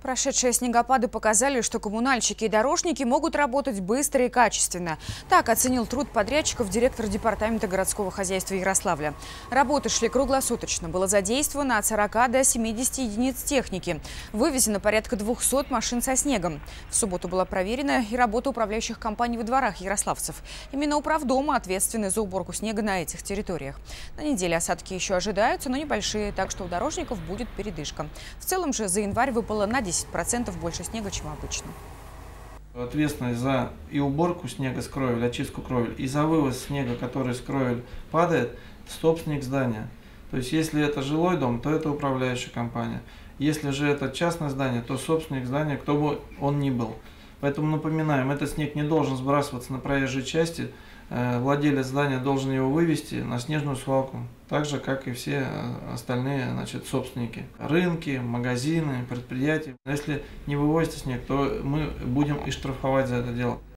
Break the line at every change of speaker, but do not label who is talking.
Прошедшие снегопады показали, что коммунальщики и дорожники могут работать быстро и качественно. Так оценил труд подрядчиков директор департамента городского хозяйства Ярославля. Работы шли круглосуточно. Было задействовано от 40 до 70 единиц техники. Вывезено порядка 200 машин со снегом. В субботу была проверена и работа управляющих компаний во дворах ярославцев. Именно управдомы ответственны за уборку снега на этих территориях. На неделе осадки еще ожидаются, но небольшие, так что у дорожников будет передышка. В целом же за январь выпало на 10% больше снега, чем обычно.
Ответственность за и уборку снега с кровель, очистку кровель, и за вывоз снега, который с кровель падает, собственник здания. То есть, если это жилой дом, то это управляющая компания. Если же это частное здание, то собственник здания, кто бы он ни был. Поэтому напоминаем, этот снег не должен сбрасываться на проезжей части. Владелец здания должен его вывести на снежную свалку, так же, как и все остальные, собственники. Рынки, магазины, предприятия. Если не вывозите снег, то мы будем и штрафовать за это дело.